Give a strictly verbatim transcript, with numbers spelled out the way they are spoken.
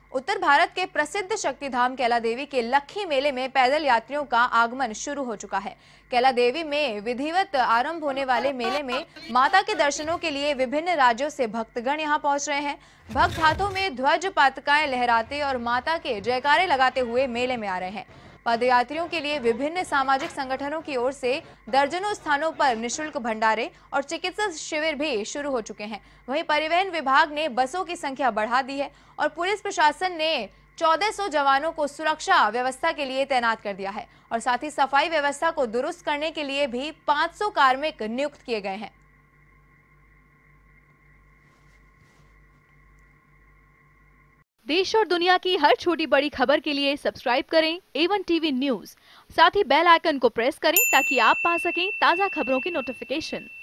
उत्तर भारत के प्रसिद्ध शक्तिधाम कैला देवी के लक्खी मेले में पैदल यात्रियों का आगमन शुरू हो चुका है। कैला देवी में विधिवत आरंभ होने वाले मेले में माता के दर्शनों के लिए विभिन्न राज्यों से भक्तगण यहां पहुंच रहे हैं। भक्त हाथों में ध्वज पताकाएं लहराते और माता के जयकारे लगाते हुए मेले में आ रहे हैं। पदयात्रियों के लिए विभिन्न सामाजिक संगठनों की ओर से दर्जनों स्थानों पर निशुल्क भंडारे और चिकित्सा शिविर भी शुरू हो चुके हैं। वहीं परिवहन विभाग ने बसों की संख्या बढ़ा दी है और पुलिस प्रशासन ने चौदह सौ जवानों को सुरक्षा व्यवस्था के लिए तैनात कर दिया है और साथ ही सफाई व्यवस्था को दुरुस्त करने के लिए भी पाँच सौ कार्मिक नियुक्त किए गए हैं। देश और दुनिया की हर छोटी बड़ी खबर के लिए सब्सक्राइब करें ए वन टीवी न्यूज़। साथ ही बेल आइकन को प्रेस करें ताकि आप पा सकें ताज़ा खबरों की नोटिफिकेशन।